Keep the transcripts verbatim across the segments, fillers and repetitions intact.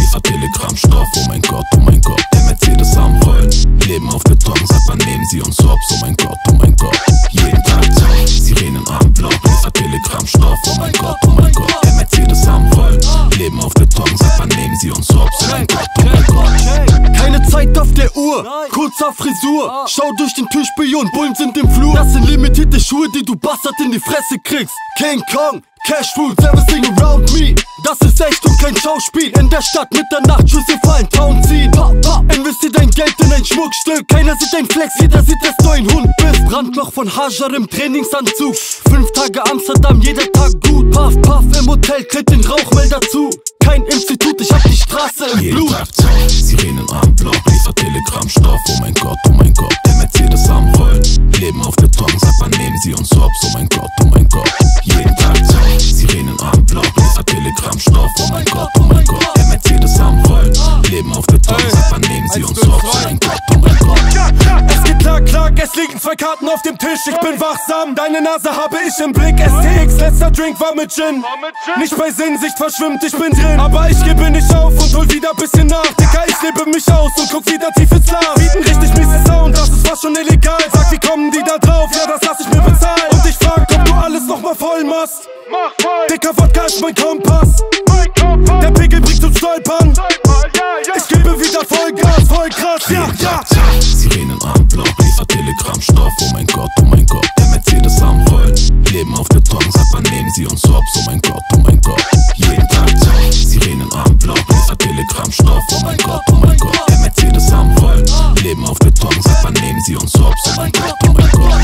liefert Telegrammstoff. Oh mein Gott, oh mein Gott, der Mercedes am Rollen. Leben auf Beton, sagt man, nehmen sie uns hops. Oh mein Gott, oh mein Gott, jeden Tag Tag. Sirenen am Block, liefert Telegrammstoff. Oh mein Gott, oh mein Gott, der Mercedes am Rollen. Leben auf Beton, sagt man, nehmen sie uns hops. Oh mein Gott, oh mein Gott. Keine Zeit auf der Uhr, kurzer Frisur. Schau durch den Türspion, Bullen sind im Flur. Das sind limitierte Schuhe, die du Bastard in die Fresse kriegst. King Kong, Cash Rules, everything around me. Das ist echt und kein Schauspiel. In der Stadt Mitternacht, Schüsse fallen, Town ziehen. Pop, pop, investier dein Geld in ein Schmuckstück. Keiner sieht dein Flex, jeder sieht, dass du ein Hund bist. Brandloch von Hajar im Trainingsanzug. Fünf Tage Amsterdam, jeder Tag gut. Puff, puff im Hotel, tritt den Rauchmelder zu. Kein Institut, ich hab die Straße im jeden Blut. Tag Tag, Sirenen am Block, liefert Telegrammstoff. Oh mein Gott, oh mein Gott, der Mercedes am Rollen. Leben auf Beton, sagt man, nehmen sie uns hops. Oh mein Gott, oh mein Gott, jeden Tag Tag, Sirenen am Block, liefert Telegrammstoff. Oh mein Gott, oh mein Gott, der Mercedes am Rollen. Leben auf Beton, sagt man, nehmen sie uns hops. Oh mein Gott, oh mein Gott. Es geht klack, klack, es liegen zwei Karten auf dem Tisch. Ich bin wachsam, deine Nase habe ich im Blick. S T X, letzter Drink war mit Gin. Nicht bei Sinnsicht verschwimmt, ich bin drin. Aber ich gebe nicht auf und hol wieder bisschen nach. Dicker, ich lebe mich aus und guck wieder tief ins Schlaf. Bieten richtig miese Sound, das ist fast schon illegal. Sag, wie kommen die da drauf? Ja, das lass ich mir bezahlen. Und ich frag, ob du alles nochmal voll machst. Dicker, Wodka ist mein Kompass. Der Pickel bringt zum Stolpern. Ich gebe wieder Vollgas, voll krass, ja, ja. Sirenen am Block, liefert Telegrammstoff. Oh mein Gott, oh mein Gott, der Mercedes am Rollen. Leben auf Beton, sagt man, nehmen sie uns hops. Oh mein Gott, oh mein Gott, jeden Tag Tag. Sirenen am Block, liefert Telegrammstoff. Oh mein Gott, oh mein Gott, der Mercedes am Rollen. Leben auf Beton, sagt man, nehmen sie uns hops. Oh mein Gott, oh mein Gott.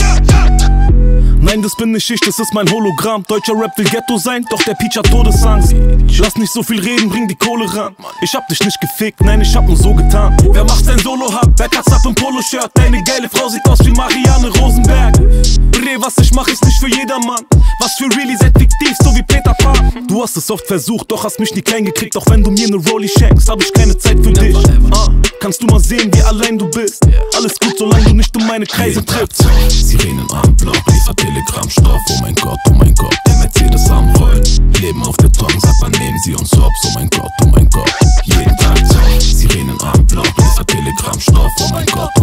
Nein, das bin nicht ich, das ist mein Hologramm. Deutscher Rap will Ghetto sein, doch der Peach hat Todesangst. Lass nicht so viel reden, bring die Kohle ran. Ich hab dich nicht gefickt, nein, ich hab nur so getan. Wer macht sein Solo-Hub? Backers ab im Poloshirt. Deine geile Frau sieht aus wie Marianne Rosenberg. Bre, was ich mach, ist nicht für jedermann. Was für Really, seid fiktiv, so wie Peter Pan. Du hast es oft versucht, doch hast mich nie klein gekriegt. Auch wenn du mir ne Rolli schenkst, hab ich keine Zeit für dich. Ah, kannst du mal sehen, wie allein du bist. Alles gut, solange du nicht um meine Kreise trittst. Sirenen am Block, liefert Telegrammstoff. Oh mein Gott, oh mein Gott, der Mercedes am Rollen. Leben auf Beton, sagt man, nehmen sie uns hops. Oh mein Gott, oh mein Gott, jeden Tag Tag. Sirenen am Block, liefert Telegrammstoff. Oh mein Gott,